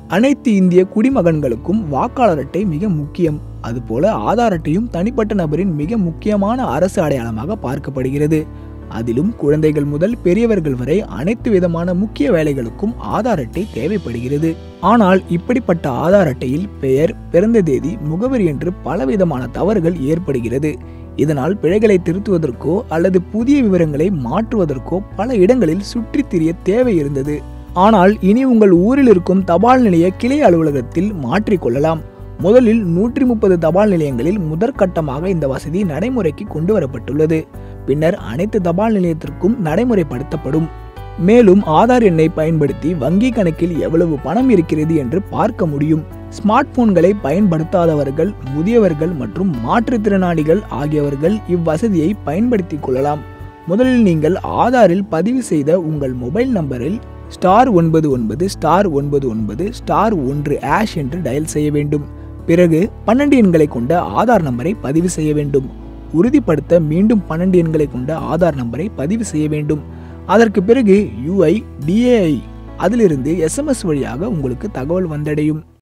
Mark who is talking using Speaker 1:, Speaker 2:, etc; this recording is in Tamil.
Speaker 1: அனைத்து இந்திய குடிமகன்களுக்கும் வாக்காளர் அட்டை மிக முக்கியம். அதுபோல ஆதார் அட்டையும் தனிப்பட்ட நபரின் மிக முக்கியமான அரசு அடையாளமாக பார்க்கப்படுகிறது. அதிலும் குழந்தைகள் முதல் பெரியவர்கள் வரை அனைத்து விதமான முக்கிய வேலைகளுக்கும் ஆதார் அட்டை தேவைப்படுகிறது. ஆனால் இப்படிப்பட்ட ஆதார் அட்டையில் பெயர், பிறந்த தேதி, முகவரி என்று பலவிதமான தவறுகள் ஏற்படுகிறது. இதனால் பிழைகளை திருத்துவதற்கோ அல்லது புதிய விவரங்களை மாற்றுவதற்கோ பல இடங்களில் சுற்றித் திரிய தேவை இருந்தது. ஆனால் இனி உங்கள் ஊரில் இருக்கும் தபால் நிலைய கிளை அலுவலகத்தில் மாற்றிக்கொள்ளலாம். முதலில் 130 தபால் நிலையங்களில் முதற்கட்டமாக இந்த வசதி நடைமுறைக்கு கொண்டு வரப்பட்டுள்ளது. பின்னர் அனைத்து தபால் நிலையத்திற்கும் நடைமுறைப்படுத்தப்படும். மேலும் ஆதார் எண்ணை பயன்படுத்தி வங்கி கணக்கில் எவ்வளவு பணம் இருக்கிறது என்று பார்க்க முடியும். ஸ்மார்ட் போன்களை பயன்படுத்தாதவர்கள், முதியவர்கள் மற்றும் மாற்றுத்திறனாளிகள் ஆகியவர்கள் இவ்வசதியை பயன்படுத்திக் கொள்ளலாம். முதலில் நீங்கள் ஆதாரில் பதிவு செய்த உங்கள் மொபைல் நம்பரில் *99*99*1# என்று டயல் செய்ய வேண்டும். பிறகு 12 எண்களை கொண்ட ஆதார் நம்பரை பதிவு செய்ய வேண்டும். உறுதிப்படுத்த மீண்டும் 12 எண்களை கொண்ட ஆதார் நம்பரை பதிவு செய்ய வேண்டும். அதற்கு பிறகு UIDAI அதிலிருந்து SMS வழியாக உங்களுக்கு தகவல் வந்தடையும்.